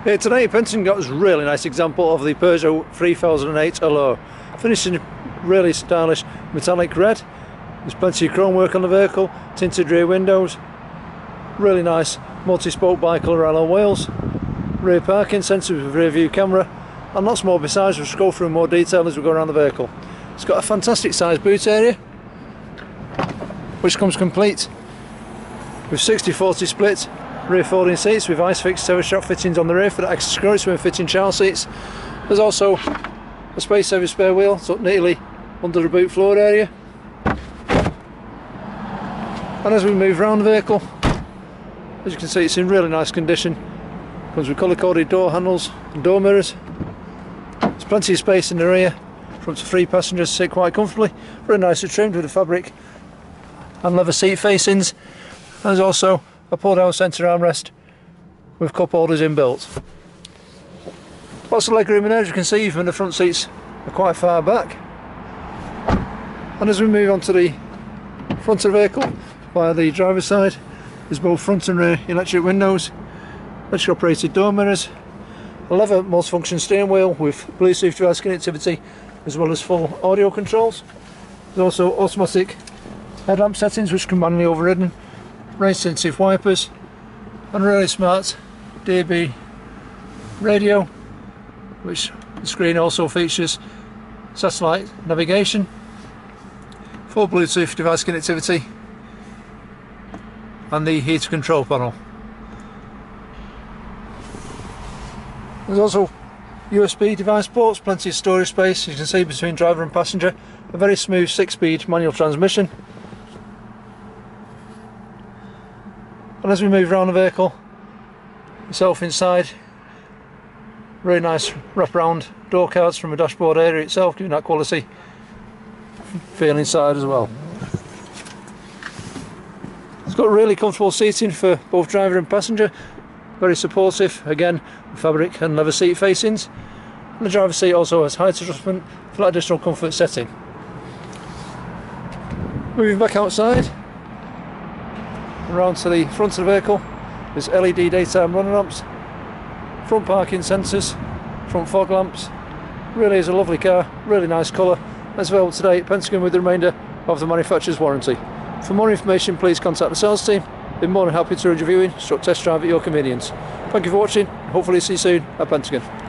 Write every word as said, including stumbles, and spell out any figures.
Here today, Pentagon got us a really nice example of the Peugeot three thousand eight Allure. Finished in really stylish metallic red. There's plenty of chrome work on the vehicle, tinted rear windows, really nice multi-spoke bi-colour alloy wheels, rear parking sensors with rear view camera, and lots more besides. We'll go through more detail as we go around the vehicle. It's got a fantastic sized boot area, which comes complete with sixty forty split rear folding seats with ISOFIX terrace strap fittings on the rear for the extra security when fitting child seats. There's also a space saver spare wheel tucked neatly under the boot floor area. And as we move around the vehicle, as you can see, it's in really nice condition. Comes with colour coded door handles and door mirrors. There's plenty of space in the rear for up to three passengers to sit quite comfortably. Very nicely trimmed with the fabric and leather seat facings. And there's also a pull down centre armrest with cup holders inbuilt. Lots of legroom in there, as you can see, even the front seats are quite far back. And as we move on to the front of the vehicle, via the driver's side, there's both front and rear electric windows, electric operated door mirrors, a leather multifunction steering wheel with Bluetooth device connectivity, as well as full audio controls. There's also automatic headlamp settings which can be manually overridden, rain sensitive wipers, and a really smart D A B radio, which the screen also features satellite navigation, full Bluetooth device connectivity, and the heater control panel. There's also U S B device ports, plenty of storage space, as you can see, between driver and passenger. A very smooth six speed manual transmission. And as we move around the vehicle itself inside, really nice wraparound door cards from the dashboard area itself, giving that quality feel inside as well. It's got really comfortable seating for both driver and passenger, very supportive, again, fabric and leather seat facings. And the driver's seat also has height adjustment for that additional comfort setting. Moving back outside, around to the front of the vehicle, there's L E D daytime running lamps, front parking sensors, front fog lamps. Really is a lovely car, really nice colour. As well today at Pentagon with the remainder of the manufacturer's warranty. For more information, please contact the sales team. Be more than happy to arrange a viewing, stroke test drive at your convenience. Thank you for watching. Hopefully see you soon at Pentagon.